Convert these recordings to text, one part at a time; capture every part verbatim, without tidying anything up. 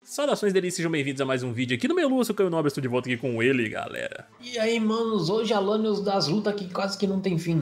Saudações delícias, sejam bem-vindos a mais um vídeo aqui no meu Lua, sou o Caio Nobre, estou de volta aqui com ele, galera. E aí, manos, hoje Alanios das lutas que quase que não tem fim.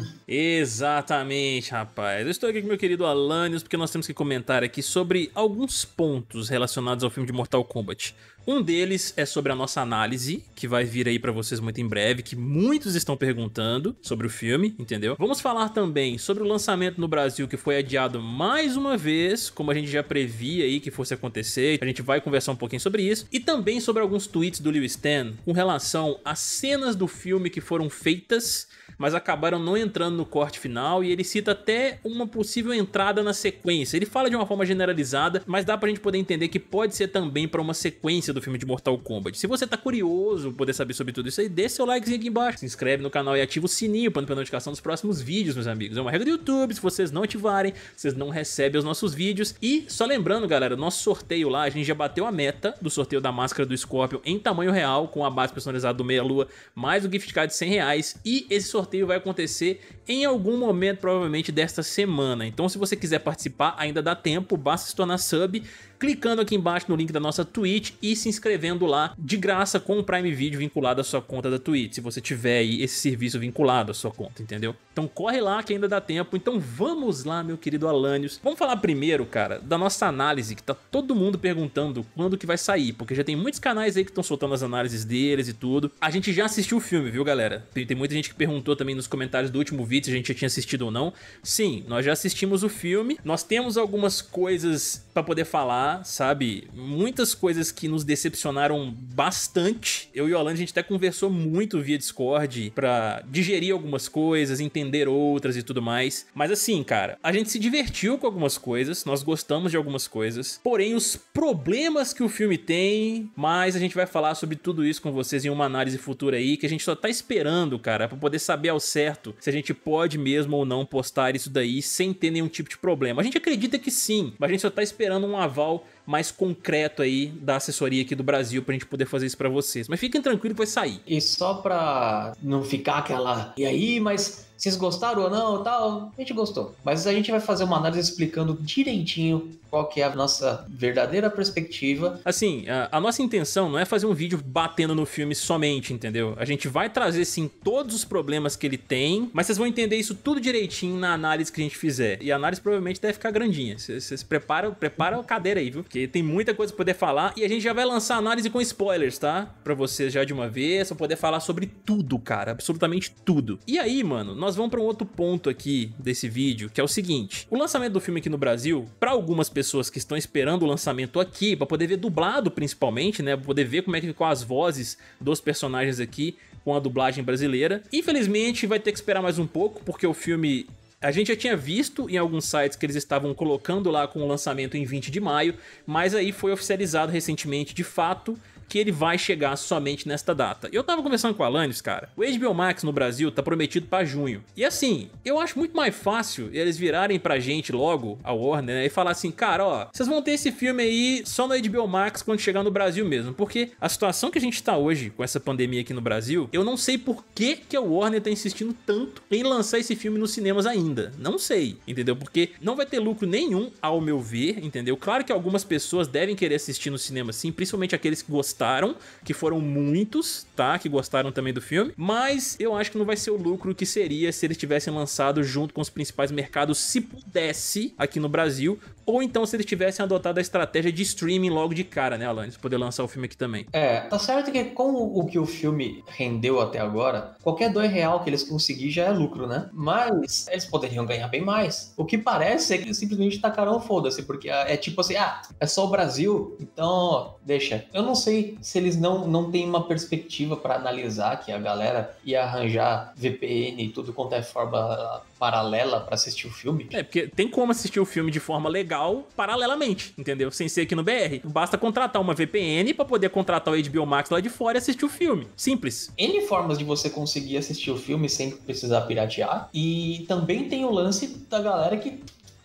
Exatamente, rapaz. Eu estou aqui com meu querido Alanios porque nós temos que comentar aqui sobre alguns pontos relacionados ao filme de Mortal Kombat. Um deles é sobre a nossa análise, que vai vir aí pra vocês muito em breve, que muitos estão perguntando sobre o filme, entendeu? Vamos falar também sobre o lançamento no Brasil, que foi adiado mais uma vez, como a gente já previa aí que fosse acontecer. A gente vai conversar um pouquinho sobre isso. E também sobre alguns tweets do Leo Stan com relação às cenas do filme que foram feitas, mas acabaram não entrando no corte final, e ele cita até uma possível entrada na sequência. Ele fala de uma forma generalizada, mas dá pra gente poder entender que pode ser também pra uma sequência do filme de Mortal Kombat. Se você tá curioso poder saber sobre tudo isso aí, deixa seu likezinho aqui embaixo, se inscreve no canal e ativa o sininho para não perder notificação dos próximos vídeos, meus amigos. É uma regra do YouTube, se vocês não ativarem, vocês não recebem os nossos vídeos. E só lembrando, galera, nosso sorteio lá, a gente já bateu a meta do sorteio da máscara do Scorpion em tamanho real, com a base personalizada do Meia Lua, mais o gift card de cem reais, e esse sorteio vai acontecer em algum momento, provavelmente desta semana. Então se você quiser participar, ainda dá tempo, basta se tornar sub, clicando aqui embaixo no link da nossa Twitch e se inscrevendo lá de graça com o Prime Video vinculado à sua conta da Twitch, se você tiver aí esse serviço vinculado à sua conta, entendeu? Então corre lá que ainda dá tempo. Então vamos lá, meu querido Alanios. Vamos falar primeiro, cara, da nossa análise, que tá todo mundo perguntando quando que vai sair, porque já tem muitos canais aí que estão soltando as análises deles e tudo. A gente já assistiu o filme, viu, galera? Tem, tem muita gente que perguntou também nos comentários do último vídeo se a gente já tinha assistido ou não. Sim, nós já assistimos o filme. Nós temos algumas coisas pra poder falar, sabe? Muitas coisas que nos decepcionaram bastante. Eu e o Alan, a gente até conversou muito via Discord pra digerir algumas coisas, entender outras e tudo mais. Mas assim, cara, a gente se divertiu com algumas coisas, nós gostamos de algumas coisas, porém os problemas que o filme tem, mas a gente vai falar sobre tudo isso com vocês em uma análise futura aí, que a gente só tá esperando, cara, pra poder saber ao certo se a gente pode mesmo ou não postar isso daí sem ter nenhum tipo de problema. A gente acredita que sim, mas a gente só tá esperando um aval mais concreto aí da assessoria aqui do Brasil pra gente poder fazer isso pra vocês. Mas fiquem tranquilos que vai sair. E só pra não ficar aquela... E aí, mas vocês gostaram ou não tal? A gente gostou. Mas a gente vai fazer uma análise explicando direitinho qual que é a nossa verdadeira perspectiva. Assim, a, a nossa intenção não é fazer um vídeo batendo no filme somente, entendeu? A gente vai trazer sim todos os problemas que ele tem, mas vocês vão entender isso tudo direitinho na análise que a gente fizer. E a análise provavelmente deve ficar grandinha. Vocês preparam, preparam a cadeira aí, viu? Porque tem muita coisa pra poder falar, e a gente já vai lançar a análise com spoilers, tá? Pra vocês já de uma vez, pra poder falar sobre tudo, cara, absolutamente tudo. E aí, mano, nós vamos pra um outro ponto aqui desse vídeo, que é o seguinte: o lançamento do filme aqui no Brasil, pra algumas pessoas que estão esperando o lançamento aqui, pra poder ver dublado principalmente, né, pra poder ver como é que ficam as vozes dos personagens aqui com a dublagem brasileira, infelizmente vai ter que esperar mais um pouco, porque o filme... A gente já tinha visto em alguns sites que eles estavam colocando lá com o lançamento em vinte de maio, mas aí foi oficializado recentemente de fato que ele vai chegar somente nesta data. Eu tava conversando com o Alanios, cara, o H B O Max no Brasil tá prometido pra junho. E assim, eu acho muito mais fácil eles virarem pra gente logo, a Warner, né, e falar assim, cara, ó, vocês vão ter esse filme aí só no H B O Max quando chegar no Brasil mesmo, porque a situação que a gente tá hoje com essa pandemia aqui no Brasil, eu não sei por que que a Warner tá insistindo tanto em lançar esse filme nos cinemas ainda. Não sei, entendeu? Porque não vai ter lucro nenhum, ao meu ver, entendeu? Claro que algumas pessoas devem querer assistir no cinema sim, principalmente aqueles que gostaram, que foram muitos, tá? Que gostaram também do filme, mas eu acho que não vai ser o lucro que seria se eles tivessem lançado junto com os principais mercados, se pudesse, aqui no Brasil, ou então se eles tivessem adotado a estratégia de streaming logo de cara, né, Alanis? Poder lançar o filme aqui também. É, tá certo que com o que o filme rendeu até agora, qualquer dois real que eles conseguirem já é lucro, né? Mas eles poderiam ganhar bem mais. O que parece é que eles simplesmente tacaram foda-se, porque é tipo assim, ah, é só o Brasil, então deixa. Eu não sei se eles não, não têm uma perspectiva pra analisar que a galera ia arranjar V P N e tudo quanto é forma paralela pra assistir o filme. É, porque tem como assistir o filme de forma legal paralelamente, entendeu? Sem ser aqui no B R. Basta contratar uma V P N pra poder contratar o H B O Max lá de fora e assistir o filme. Simples. N formas de você conseguir assistir o filme sem precisar piratear. E também tem o lance da galera que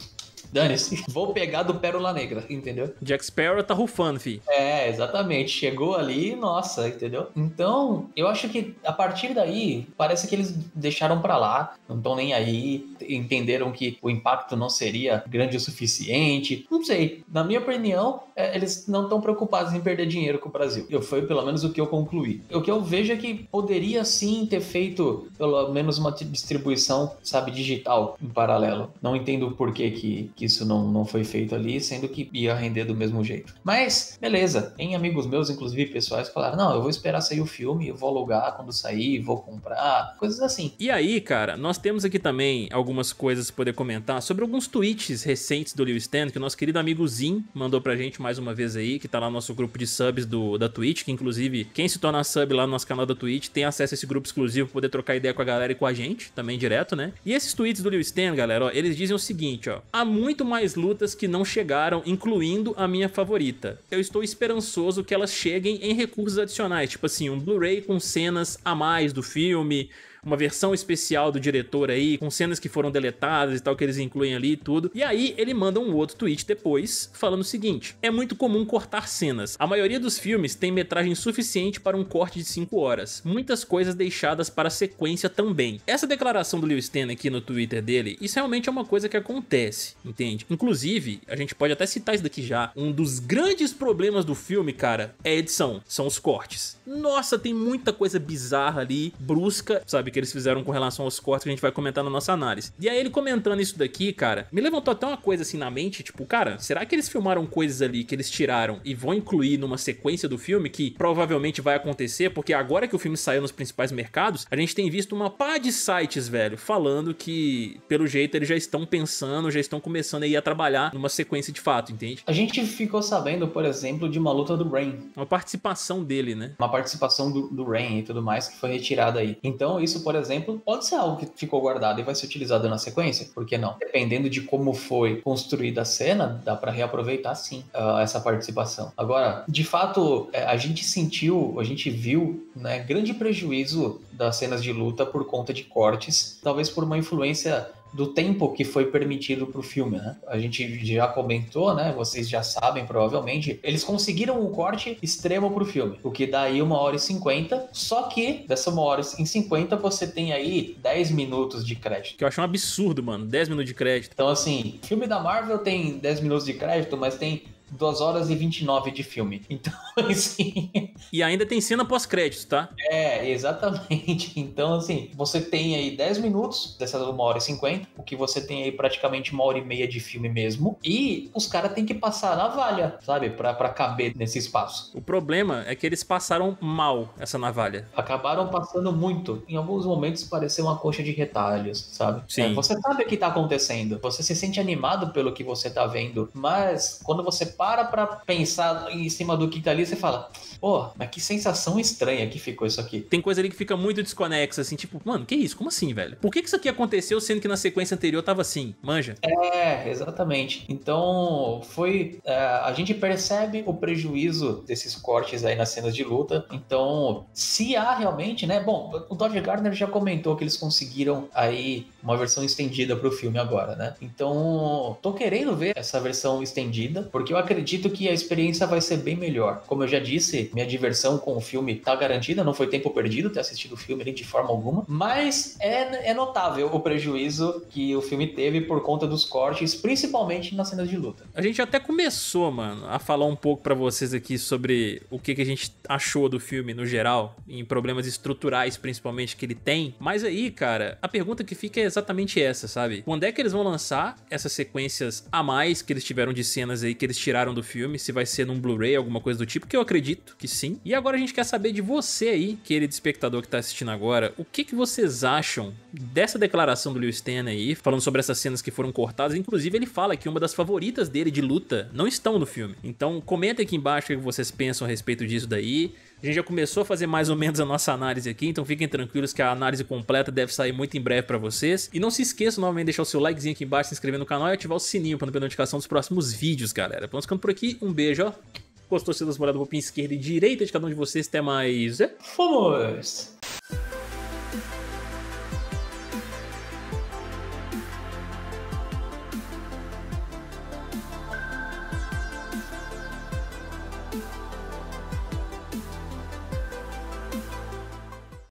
Dane-se, vou pegar do Pérola Negra, entendeu? Jack Sparrow tá rufando, fi. É, exatamente. Chegou ali, nossa, entendeu? Então, eu acho que a partir daí, parece que eles deixaram pra lá, não estão nem aí, entenderam que o impacto não seria grande o suficiente. Não sei, na minha opinião, é, eles não estão preocupados em perder dinheiro com o Brasil. Eu, foi pelo menos o que eu concluí. O que eu vejo é que poderia sim ter feito pelo menos uma distribuição, sabe, digital em paralelo. Não entendo o porquê que, que isso não, não foi feito ali, sendo que ia render do mesmo jeito. Mas, beleza. Tem amigos meus, inclusive pessoais, que falaram, não, eu vou esperar sair o filme, eu vou alugar quando sair, vou comprar, coisas assim. E aí, cara, nós temos aqui também algumas coisas pra poder comentar sobre alguns tweets recentes do Lewis Tan, que o nosso querido amigo Zin mandou pra gente mais uma vez aí, que tá lá no nosso grupo de subs do, da Twitch, que inclusive, quem se torna sub lá no nosso canal da Twitch tem acesso a esse grupo exclusivo pra poder trocar ideia com a galera e com a gente, também direto, né? E esses tweets do Lewis Tan, galera, ó, eles dizem o seguinte, ó, há muito mais lutas que não chegaram, incluindo a minha favorita. Eu estou esperançoso que elas cheguem em recursos adicionais, tipo assim, um Blu-ray com cenas a mais do filme, uma versão especial do diretor aí, com cenas que foram deletadas e tal, que eles incluem ali e tudo. E aí ele manda um outro tweet depois, falando o seguinte: é muito comum cortar cenas. A maioria dos filmes tem metragem suficiente para um corte de cinco horas. Muitas coisas deixadas para sequência também. Essa declaração do Lewis Tan aqui no Twitter dele, isso realmente é uma coisa que acontece, entende? Inclusive, a gente pode até citar isso daqui já, um dos grandes problemas do filme, cara, é a edição, são os cortes. Nossa, tem muita coisa bizarra ali, brusca, sabe, que eles fizeram com relação aos cortes que a gente vai comentar na nossa análise. E aí ele comentando isso daqui, cara, me levantou até uma coisa assim na mente, tipo, cara, será que eles filmaram coisas ali que eles tiraram e vão incluir numa sequência do filme que provavelmente vai acontecer, porque agora que o filme saiu nos principais mercados, a gente tem visto uma pá de sites, velho, falando que, pelo jeito, eles já estão pensando, já estão começando aí a trabalhar numa sequência de fato, entende? A gente ficou sabendo, por exemplo, de uma luta do Rain. Uma participação dele, né? Uma participação do, do Rain e tudo mais que foi retirada aí. Então isso, por exemplo, pode ser algo que ficou guardado e vai ser utilizado na sequência, por que não? Dependendo de como foi construída a cena, dá pra reaproveitar sim uh, essa participação. Agora, de fato, a gente sentiu, a gente viu, né, grande prejuízo das cenas de luta por conta de cortes, talvez por uma influência do tempo que foi permitido pro filme, né? A gente já comentou, né? Vocês já sabem, provavelmente. Eles conseguiram um corte extremo pro filme, o que dá aí uma hora e cinquenta. Só que, dessa uma hora e cinquenta, você tem aí dez minutos de crédito. Que eu acho um absurdo, mano. dez minutos de crédito. Então, assim, filme da Marvel tem dez minutos de crédito, mas tem duas horas e vinte e nove de filme. Então, assim... E ainda tem cena pós-crédito, tá? É, exatamente. Então, assim, você tem aí dez minutos dessas uma hora e cinquenta, o que você tem aí praticamente uma hora e meia de filme mesmo, e os caras têm que passar a navalha, sabe? Pra, pra caber nesse espaço. O problema é que eles passaram mal essa navalha. Acabaram passando muito. Em alguns momentos pareceu uma coxa de retalhos, sabe? Sim. É, você sabe o que tá acontecendo, você se sente animado pelo que você tá vendo, mas quando você para pra pensar em cima do que tá ali, você fala, pô, mas que sensação estranha que ficou isso aqui. Tem coisa ali que fica muito desconexa, assim, tipo, mano, que isso? Como assim, velho? Por que que isso aqui aconteceu sendo que na sequência anterior tava assim? Manja? É, exatamente. Então, foi... É, a gente percebe o prejuízo desses cortes aí nas cenas de luta. Então, se há realmente, né? Bom, o Todd Gardner já comentou que eles conseguiram aí uma versão estendida pro filme agora, né? Então, tô querendo ver essa versão estendida, porque eu acredito que a experiência vai ser bem melhor. Como eu já disse, minha diversão com o filme tá garantida, não foi tempo perdido ter assistido o filme nem de forma alguma, mas é, é notável o prejuízo que o filme teve por conta dos cortes, principalmente nas cenas de luta. A gente até começou, mano, a falar um pouco pra vocês aqui sobre o que, que a gente achou do filme no geral, em problemas estruturais principalmente que ele tem, mas aí, cara, a pergunta que fica é exatamente essa, sabe? Quando é que eles vão lançar essas sequências a mais que eles tiveram de cenas aí que eles tiraram do filme, se vai ser num Blu-ray, alguma coisa do tipo, que eu acredito que sim. E agora a gente quer saber de você aí, querido espectador que tá assistindo agora, o que que vocês acham dessa declaração do Lewis Tan aí, falando sobre essas cenas que foram cortadas. Inclusive ele fala que uma das favoritas dele de luta não estão no filme. Então comenta aqui embaixo o que vocês pensam a respeito disso daí. A gente já começou a fazer mais ou menos a nossa análise aqui, então fiquem tranquilos que a análise completa deve sair muito em breve pra vocês. E não se esqueçam novamente de deixar o seu likezinho aqui embaixo, se inscrever no canal e ativar o sininho pra não perder notificação dos próximos vídeos, galera. Vamos ficando por aqui, um beijo, ó. Gostou, se das moradas, vou pinhar esquerda e direita de cada um de vocês, até mais. Fomos!